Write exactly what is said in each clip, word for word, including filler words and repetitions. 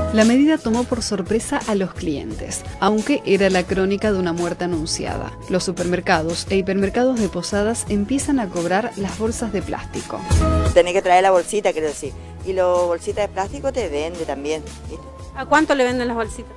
La medida tomó por sorpresa a los clientes, aunque era la crónica de una muerte anunciada. Los supermercados e hipermercados de Posadas empiezan a cobrar las bolsas de plástico. Tenés que traer la bolsita, quiero decir. Y las bolsitas de plástico te vende también, ¿viste? ¿A cuánto le venden las bolsitas?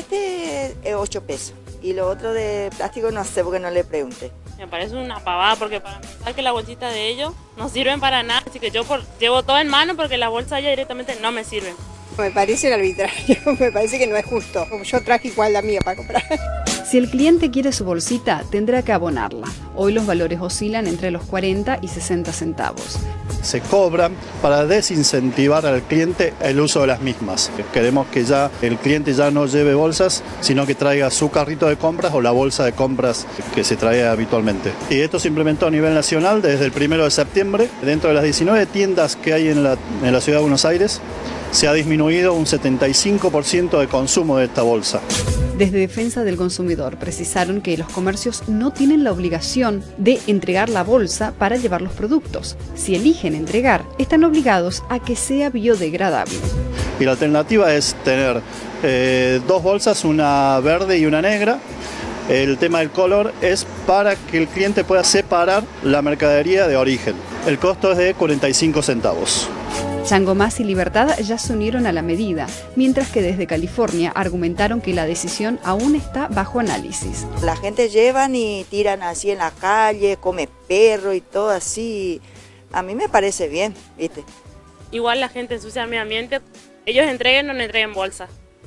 Este es ocho pesos. Y lo otro de plástico no sé porque no le pregunté. Me parece una pavada porque para empezar que la bolsita de ellos no sirven para nada. Así que yo por, llevo todo en mano porque las bolsas ya directamente no me sirven. Me parece arbitrario, me parece que no es justo. Yo traje igual la mía para comprar. Si el cliente quiere su bolsita, tendrá que abonarla. Hoy los valores oscilan entre los cuarenta y sesenta centavos. Se cobran para desincentivar al cliente el uso de las mismas. Queremos que ya el cliente ya no lleve bolsas, sino que traiga su carrito de compras o la bolsa de compras que se trae habitualmente. Y esto se implementó a nivel nacional desde el primero de septiembre. Dentro de las diecinueve tiendas que hay en la, en la ciudad de Buenos Aires, se ha disminuido un setenta y cinco por ciento de consumo de esta bolsa. Desde Defensa del Consumidor precisaron que los comercios no tienen la obligación de entregar la bolsa para llevar los productos. Si eligen entregar, están obligados a que sea biodegradable. Y la alternativa es tener eh, dos bolsas, una verde y una negra. El tema del color es para que el cliente pueda separar la mercadería de origen. El costo es de cuarenta y cinco centavos. Chango Más y Libertad ya se unieron a la medida, mientras que desde California argumentaron que la decisión aún está bajo análisis. La gente llevan y tiran así en la calle, come perro y todo así. A mí me parece bien, ¿viste? Igual la gente ensucia el medio ambiente, ellos entreguen o no entreguen bolsa.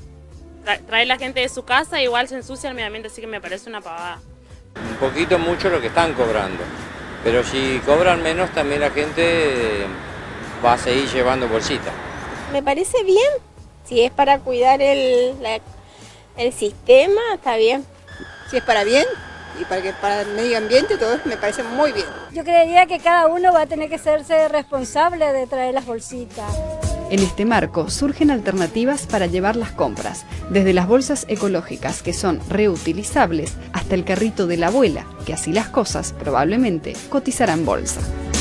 Tra trae la gente de su casa, igual se ensucia el medio ambiente, así que me parece una pavada. Un poquito mucho lo que están cobrando, pero si cobran menos también la gente va a seguir llevando bolsitas. Me parece bien, si es para cuidar el, la, el sistema, está bien. Si es para bien y para, que, para el medio ambiente, todo eso me parece muy bien. Yo creería que cada uno va a tener que serse responsable de traer las bolsitas. En este marco surgen alternativas para llevar las compras, desde las bolsas ecológicas que son reutilizables hasta el carrito de la abuela, que así las cosas probablemente cotizará en bolsa.